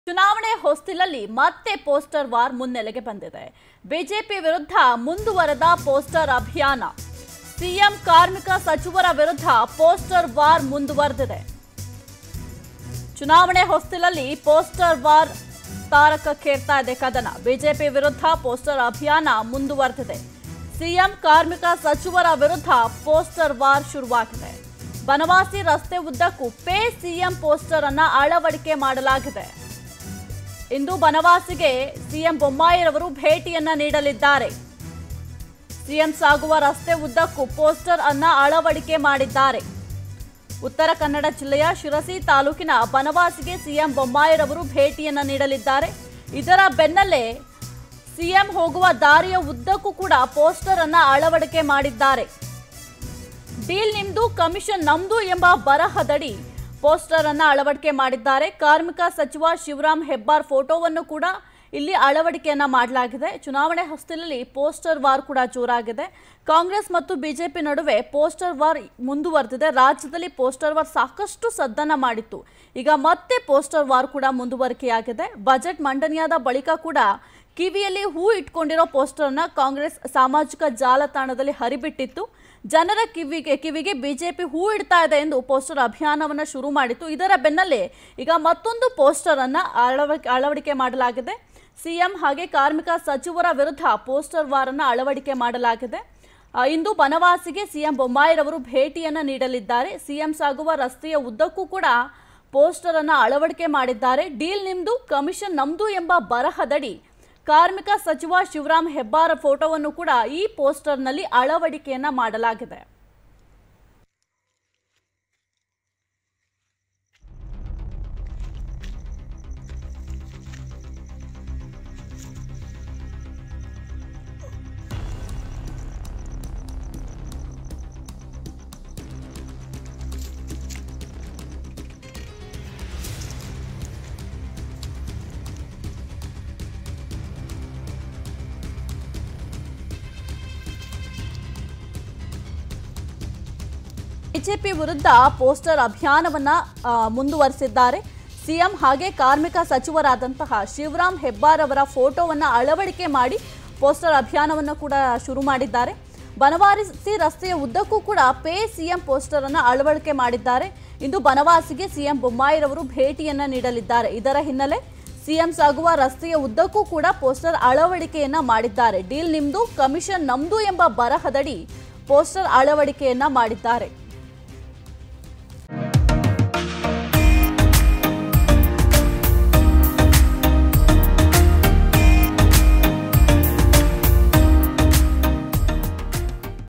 ಚುನಾವಣೆ ಹೊಸ್ತಿಲಲ್ಲಿ ಮತ್ತೆ poster war ಮುನ್ನೆಲೆಗೆ ಬಂದಿದೆ. ಬಿಜೆಪಿ ವಿರುದ್ಧ ಮುಂದುವರೆದ ಪೋಸ್ಟರ್ ಅಭಿಯಾನ. ಸಿಎಂ ಕಾರ್ಮಿಕ ಸಚಿವರ ವಿರುದ್ಧ ಪೋಸ್ಟರ್ ವಾರ್ ಮುಂದುವರೆದಿದೆ. ಚುನಾವಣೆ ಹೊಸ್ತಿಲಲ್ಲಿ ಪೋಸ್ಟರ್ ವಾರ್ ತಾರಕಕ್ಕೇರ್ತಾ ಇದೆ ಕದನ. ಬಿಜೆಪಿ ವಿರುದ್ಧ ಪೋಸ್ಟರ್ ಅಭಿಯಾನ ಮುಂದುವರೆದಿದೆ. ಸಿಎಂ ಕಾರ್ಮಿಕ ಸಚಿವರ ವಿರುದ್ಧ ಪೋಸ್ಟರ್ ವಾರ್ ಶುರುವಾಗಿದೆ. ಬನವಾಸಿ ರಸ್ತೆ ಉದ್ದಕ್ಕೂ ಪೇ ಸಿಎಂ ಪೋಸ್ಟರ್ ಅನ್ನ ಅಳವಡಿಕೆ ಮಾಡಲಾಗಿದೆ. ಇಂದು ಬನವಾಸಿಗೆ ಸಿಎಂ ಬೊಮ್ಮಾಯಿರವರು ಭೇಟಿಯನ್ನ ನೀಡಲಿದ್ದಾರೆ. ಸಿಎಂ ಸಾಗುವ ರಸ್ತೆ ಉದ್ದಕ್ಕೂ ಪೋಸ್ಟರ್ ಅನ್ನ ಅಳವಡಿಕೆ ಮಾಡಿದ್ದಾರೆ. ಉತ್ತರ ಕನ್ನಡ ಜಿಲ್ಲೆಯ ಶಿರಸಿ ತಾಲೂಕಿನ ಬನವಾಸಿಗೆ ಸಿಎಂ ಬೊಮ್ಮಾಯಿರವರು ಭೇಟಿಯನ್ನ ನೀಡಲಿದ್ದಾರೆ. ಇದರ ಬೆನ್ನಲ್ಲೇ ಸಿಎಂ ಹೋಗುವ ದಾರಿಯ ಉದ್ದಕ್ಕೂ ಕೂಡ ಪೋಸ್ಟರ್ ಅನ್ನ ಅಳವಡಿಕೆ ಮಾಡಿದ್ದಾರೆ. ಡೀಲ್ ನಿಮ್ದು, ಕಮಿಷನ್ ನಮ್ದು ಎಂಬ ಬರಹದಡಿ ಪೋಸ್ಟರ್ ಅನ್ನ ಅಳವಡಿಕೆ ಮಾಡಿದ್ದಾರೆ. ಕಾರ್ಮಿಕ ಸಚಿವ ಶಿವರಾಮ್ ಹೆಬ್ಬಾರ್ ಫೋಟೋವನ್ನು ಕೂಡ ಇಲ್ಲಿ ಅಳವಡಿಕೆಯನ್ನ ಮಾಡಲಾಗಿದೆ. ಚುನಾವಣೆ ಹೊಸ್ತಿಲಲ್ಲಿ ಪೋಸ್ಟರ್ ವಾರ್ ಕೂಡ ಜೋರಾಗಿದೆ. ಕಾಂಗ್ರೆಸ್ ಮತ್ತು ಬಿಜೆಪಿ ನಡುವೆ ಪೋಸ್ಟರ್ ವಾರ್ ಮುಂದುವರೆದಿದೆ. ರಾಜ್ಯದಲ್ಲಿ ಪೋಸ್ಟರ್ ವಾರ್ ಸಾಕಷ್ಟು ಸದ್ದನ್ನ ಮಾಡಿತ್ತು. ಈಗ ಮತ್ತೆ ಪೋಸ್ಟರ್ ವಾರ್ ಕೂಡ ಮುಂದುವರಿಕೆಯಾಗಿದೆ. ಬಜೆಟ್ ಮಂಡನೆಯಾದ ಬಳಿಕ ಕೂಡ ಕಿವಿಯಲ್ಲಿ ಹೂ ಇಟ್ಕೊಂಡಿರೋ ಪೋಸ್ಟರ್ ಅನ್ನ ಕಾಂಗ್ರೆಸ್ ಸಾಮಾಜಿಕ ಜಾಲತಾಣದಲ್ಲಿ ಹರಿಬಿಟ್ಟಿತ್ತು. ಜನರ ಕಿವಿಗೆ ಬಿಜೆಪಿ ಹೂ ಇಡ್ತಾ ಇದೆ ಎಂದು ಪೋಸ್ಟರ್ ಅಭಿಯಾನವನ್ನು ಶುರು ಮಾಡಿತ್ತು. ಇದರ ಬೆನ್ನಲ್ಲೇ ಈಗ ಮತ್ತೊಂದು ಪೋಸ್ಟರ್ ಅನ್ನ ಅಳವಡಿಕೆ ಮಾಡಲಾಗಿದೆ. ಸಿಎಂ ಹಾಗೆ ಕಾರ್ಮಿಕ ಸಚಿವರ ವಿರುದ್ಧ ಪೋಸ್ಟರ್ ವಾರ್ ಅನ್ನ ಅಳವಡಿಕೆ ಮಾಡಲಾಗಿದೆ. ಇಂದು ಬನವಾಸಿಗೆ ಸಿಎಂ ಬೊಮ್ಮಾಯಿರವರು ಭೇಟಿಯನ್ನ ನೀಡಲಿದ್ದಾರೆ. ಸಿಎಂ ಸಾಗುವ ರಸ್ತೆಯ ಉದ್ದಕ್ಕೂ ಕೂಡ ಪೋಸ್ಟರ್ ಅನ್ನ ಅಳವಡಿಕೆ ಮಾಡಿದ್ದಾರೆ. ಡೀಲ್ ನಿಮ್ದು, ಕಮಿಷನ್ ನಮ್ದು ಎಂಬ ಬರಹದಡಿ ಕಾರ್ಮಿಕ ಸಚಿವ ಶಿವರಾಮ್ ಹೆಬ್ಬಾರ್ ಫೋಟೋವನ್ನು ಕೂಡ ಈ ಪೋಸ್ಟರ್ನಲ್ಲಿ ಅಳವಡಿಕೆಯನ್ನ ಮಾಡಲಾಗಿದೆ. ಬಿಜೆಪಿ ವಿರುದ್ಧ ಪೋಸ್ಟರ್ ಅಭಿಯಾನವನ್ನ ಮುಂದುವರೆಸಿದ್ದಾರೆ. ಸಿಎಂ ಹಾಗೆ ಕಾರ್ಮಿಕ ಸಚಿವರಾದಂತಹ ಶಿವರಾಮ್ ಹೆಬ್ಬಾರ್ ಅವರ ಫೋಟೋವನ್ನ ಅಳವಡಿಕೆ ಮಾಡಿ ಪೋಸ್ಟರ್ ಅಭಿಯಾನವನ್ನು ಕೂಡ ಶುರು ಮಾಡಿದ್ದಾರೆ. ಬನವಾಸಿ ರಸ್ತೆಯ ಉದ್ದಕ್ಕೂ ಕೂಡ ಪೇ ಸಿಎಂ ಪೋಸ್ಟರ್ ಅನ್ನ ಅಳವಡಿಕೆ ಮಾಡಿದ್ದಾರೆ. ಇಂದು ಬನವಾಸಿಗೆ ಸಿಎಂ ಬೊಮ್ಮಾಯಿರವರು ಭೇಟಿಯನ್ನ ನೀಡಲಿದ್ದಾರೆ. ಇದರ ಹಿನ್ನೆಲೆ ಸಿಎಂ ಸಾಗುವ ರಸ್ತೆಯ ಉದ್ದಕ್ಕೂ ಕೂಡ ಪೋಸ್ಟರ್ ಅಳವಡಿಕೆಯನ್ನ ಮಾಡಿದ್ದಾರೆ. ಡೀಲ್ ನಿಮ್ದು, ಕಮಿಷನ್ ನಮ್ದು ಎಂಬ ಬರಹದಡಿ ಪೋಸ್ಟರ್ ಅಳವಡಿಕೆಯನ್ನ ಮಾಡಿದ್ದಾರೆ.